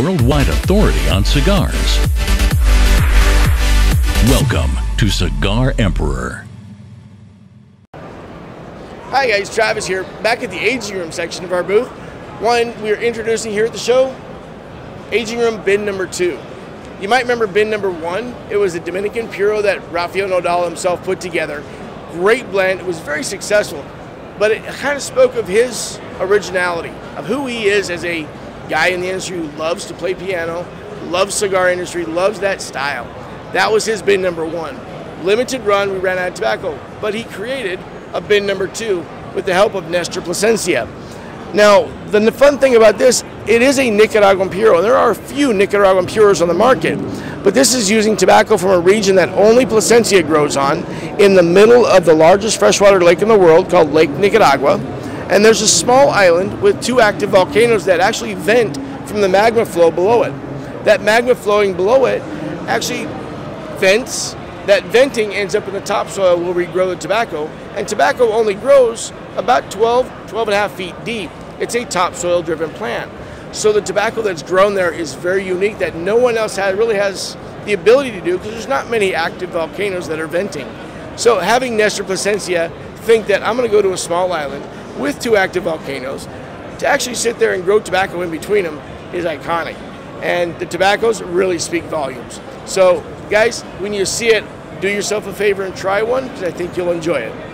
worldwide authority on cigars. Welcome to Cigar Emperor. Hi guys, Travis here, back at the aging room section of our booth. One we are introducing here at the show, aging room bin number 2. You might remember bin number 1. It was a Dominican Puro that Rafael Nodal himself put together. Great blend, it was very successful, but it kind of spoke of his originality, of who he is as a guy in the industry who loves to play piano, loves cigar industry, loves that style. That was his bin number 1. Limited run, we ran out of tobacco, but he created a bin number 2 with the help of Nestor Plasencia. Now, the fun thing about this, it is a Nicaraguan Puro, and there are a few Nicaraguan Puros on the market, but this is using tobacco from a region that only Plasencia grows on, in the middle of the largest freshwater lake in the world called Lake Nicaragua, and there's a small island with 2 active volcanoes that actually vent from the magma flow below it. That magma flowing below it actually vents. That venting ends up in the topsoil where we grow the tobacco, and tobacco only grows about 12 and a half feet deep. It's a topsoil driven plant. So the tobacco that's grown there is very unique that no one else really has the ability to do, because there's not many active volcanoes that are venting. So having Nestor Plasencia think that I'm going to go to a small island with 2 active volcanoes to actually sit there and grow tobacco in between them is iconic. And the tobaccos really speak volumes. So guys, when you see it, do yourself a favor and try one, because I think you'll enjoy it.